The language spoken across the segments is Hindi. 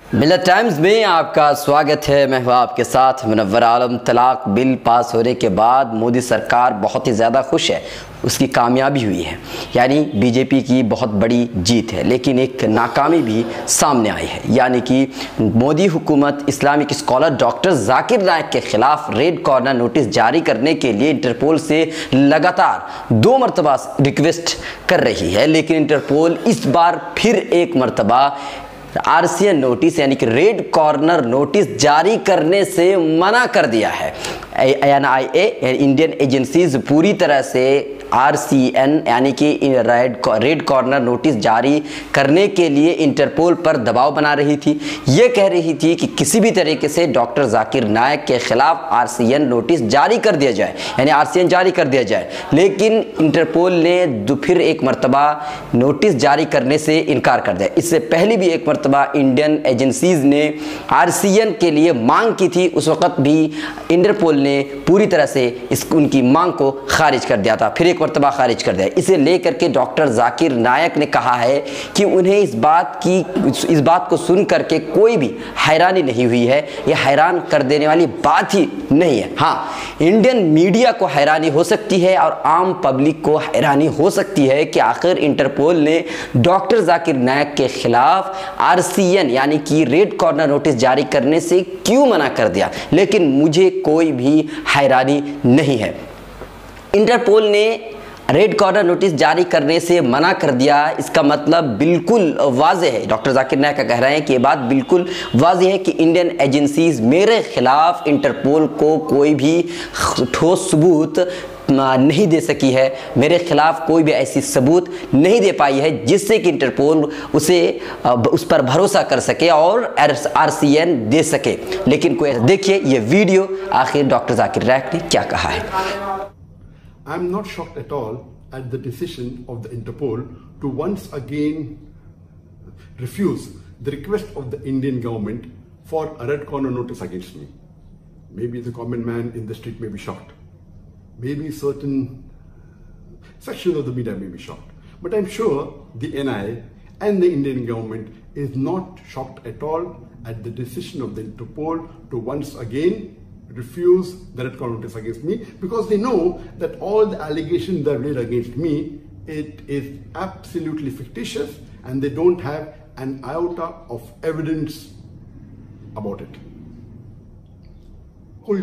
मिलत टाइम्स में आपका स्वागत है। मैं हूँ आपके साथ मुनव्वर आलम। तलाक बिल पास होने के बाद मोदी सरकार बहुत ही ज़्यादा खुश है, उसकी कामयाबी हुई है, यानी बीजेपी की बहुत बड़ी जीत है। लेकिन एक नाकामी भी सामने आई है, यानी कि मोदी हुकूमत Islamic scholar doctor Zakir Naik के खिलाफ रेड कॉर्नर नोटिस जारी करने के लिए इंटरपोल से लगातार 2 मरतबा रिक्वेस्ट कर रही है। लेकिन इंटरपोल इस बार फिर एक मरतबा आरसीएन नोटिस यानी कि रेड कॉर्नर नोटिस जारी करने से मना कर दिया है। एनआईए इंडियन एजेंसीज पूरी तरह से आरसीएन यानी कि रेड कॉर्नर नोटिस जारी करने के लिए इंटरपोल पर दबाव बना रही थी। ये कह रही थी कि किसी भी तरीके से डॉक्टर जाकिर नाइक के खिलाफ आरसीएन नोटिस जारी कर दिया जाए, यानी आरसीएन जारी कर दिया जाए। लेकिन इंटरपोल ने फिर एक मरतबा नोटिस जारी करने से इनकार कर दिया। इससे पहले भी एक मरतबा इंडियन एजेंसीज ने आरसीएन के लिए मांग की थी, उस वक्त भी इंटरपोल ने पूरी तरह से उनकी मांग को खारिज कर दिया था, फिर एक मरतबा खारिज कर दिया। इसे लेकर के डॉक्टर जाकिर नाइक ने कहा है कि उन्हें इस बात को सुन करके कोई भी हैरानी नहीं हुई है, यह हैरान कर देने वाली बात ही नहीं है। हाँ, इंडियन मीडिया को हैरानी हो सकती है और आम पब्लिक को हैरानी हो सकती है कि आखिर इंटरपोल ने डॉक्टर जाकिर नाइक के खिलाफ आरसीएन यानी कि रेड कॉर्नर नोटिस जारी करने से क्यों मना कर दिया। लेकिन मुझे कोई भी हैरानी नहीं है। इंटरपोल ने रेड कॉर्नर नोटिस जारी करने से मना कर दिया, इसका मतलब बिल्कुल वाज़ेह है। डॉक्टर जाकिर नाइक का कह रहे हैं कि ये बात बिल्कुल वाज़ेह है कि इंडियन एजेंसीज मेरे खिलाफ इंटरपोल को कोई भी ठोस सबूत नहीं दे सकी है, मेरे खिलाफ कोई भी ऐसी सबूत नहीं दे पाई है जिससे कि इंटरपोल उस पर भरोसा कर सके और आरसीएन दे सके। लेकिन कोई देखिए ये वीडियो आखिर डॉक्टर जाकिर नाइक ने क्या कहा है। I am not shocked at all at the decision of the Interpol to once again refuse the request of the Indian government for a red corner notice against me. Maybe the common man in the street may be shocked. Maybe certain sections of the media may be shocked. But I'm sure the NIA and the Indian government is not shocked at all at the decision of the Interpol to once again refuse the red corner notice against me, because they know that all the allegations that are made against me, it is absolutely fictitious and they don't have an iota of evidence about it. When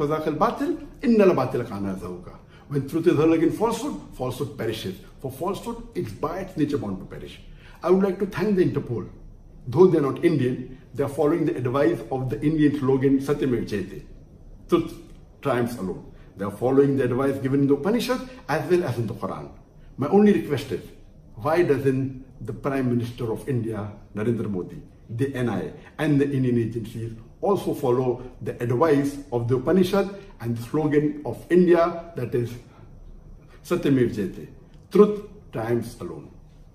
truth is heard against falsehood, falsehood perishes. For falsehood, it's by its nature bound to perish. I would like to thank the Interpol. Though they are not Indian, they are following the advice of the Indian slogan Satyamev Jayate. Truth triumphs alone. They are following the advice given in the Upanishad as well as in the Quran. My only request is, why doesn't the Prime Minister of India, Narendra Modi, the NIA and the Indian agencies also follow the advice of the Upanishad and the slogan of India, that is Satyamev Jayate. Truth triumphs alone.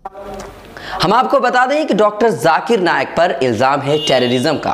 हम आपको बता दें कि डॉक्टर जाकिर नाइक पर इल्ज़ाम है टेररिज्म का,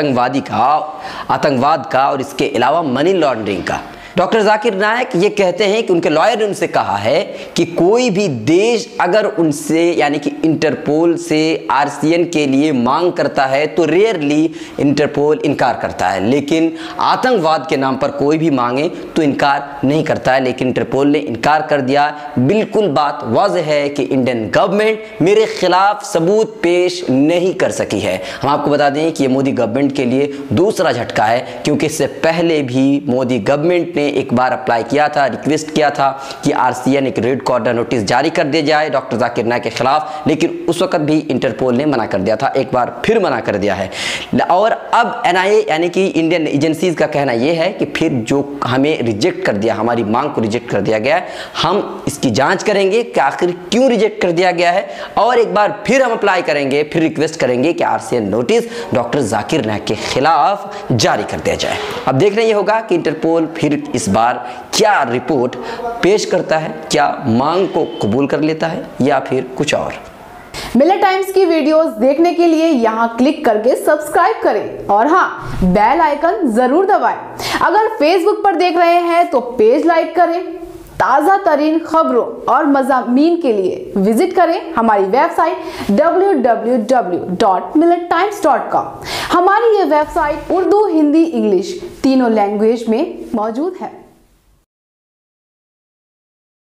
आतंकवाद का और इसके अलावा मनी लॉन्ड्रिंग का। डॉक्टर जाकिर नाइक ये कहते हैं कि उनके लॉयर ने उनसे कहा है कि कोई भी देश अगर उनसे यानी कि इंटरपोल से आरसीएन के लिए मांग करता है तो रेयरली इंटरपोल इनकार करता है, लेकिन आतंकवाद के नाम पर कोई भी मांगे तो इनकार नहीं करता है। लेकिन इंटरपोल ने इनकार कर दिया। बिल्कुल बात वाज़ेह है कि इंडियन गवर्नमेंट मेरे खिलाफ सबूत पेश नहीं कर सकी है। हम आपको बता दें कि ये मोदी गवर्नमेंट के लिए दूसरा झटका है, क्योंकि इससे पहले भी मोदी गवर्नमेंट ने एक बार अप्लाई किया था, रिक्वेस्ट किया था कि आरसीएन एक रेड कॉर्नर नोटिस जारी कर दिया जाए डॉक्टर जाकिर नाइक के खिलाफ, लेकिन उस वक्त भी इंटरपोल ने मना कर दिया था, एक बार फिर मना कर दिया है। और अब एनआईए यानी कि इंडियन एजेंसीज का कहना यह है कि फिर जो हमें रिजेक्ट कर दिया, हमारी मांग को रिजेक्ट कर दिया गया है, हम इसकी जांच करेंगे कि आखिर क्यों रिजेक्ट कर दिया गया है और एक बार फिर हम अप्लाई करेंगे, फिर रिक्वेस्ट करेंगे कि RCN notice doctor Zakir Naik के खिलाफ जारी कर दिया जाए। अब देखना यह होगा कि इंटरपोल फिर इस बार क्या रिपोर्ट पेश करता है, क्या मांग को कबूल कर लेता है या फिर कुछ और। मिलत टाइम्स की वीडियोस देखने के लिए यहां क्लिक करके सब्सक्राइब करें और हाँ, बेल आइकन जरूर दबाएं। अगर फेसबुक पर देख रहे हैं तो पेज लाइक करें ताज़ा तरीन खबरों और मज़ामीन के लिए विजिट करें हमारी वेबसाइट www.millattimes.com। हमारी ये वेबसाइट उर्दू, हिंदी, इंग्लिश तीनों लैंग्वेज में मौजूद है।